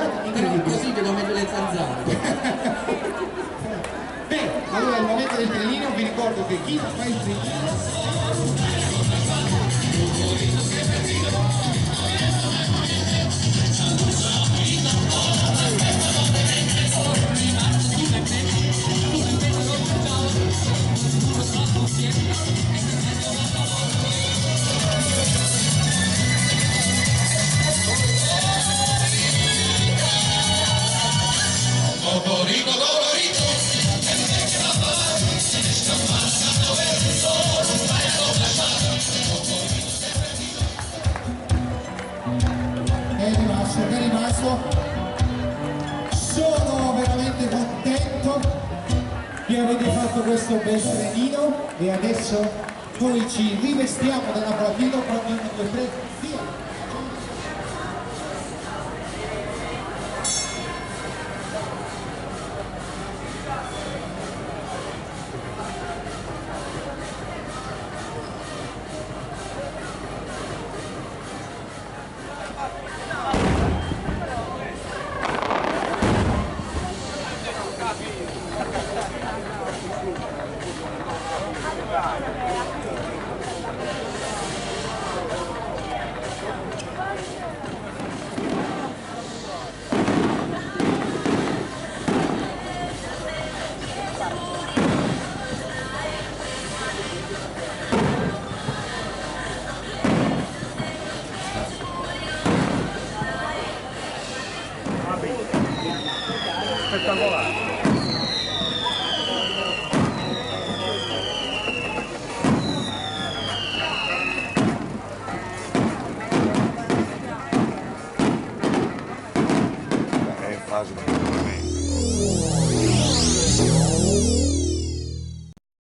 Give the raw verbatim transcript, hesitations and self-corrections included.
Però così devo mettere le zanzare. Beh, allora al momento del trillino vi ricordo che chi non fa il trillino è rimasto, è rimasto. Sono veramente contento che avete fatto questo bel trenino e adesso noi ci rivestiamo della platino con uno, due, tre, via! Spettacolare. È facile.